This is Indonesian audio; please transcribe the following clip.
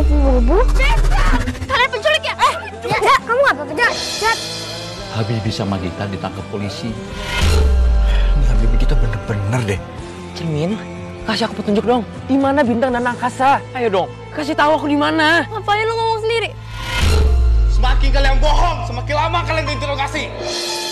Buru-buru. Kalian penculik ya? Ya, kamu nggak apa-apa, Jat. Habibie sama Gita ditangkap polisi. Ini Habibie kita bener-bener deh. Cermin, kasih aku petunjuk dong. Di mana bintang dan angkasa? Ayo dong, kasih tahu aku di mana. Ngapain lu ngomong sendiri? Semakin kalian bohong, semakin lama kalian diinterogasi.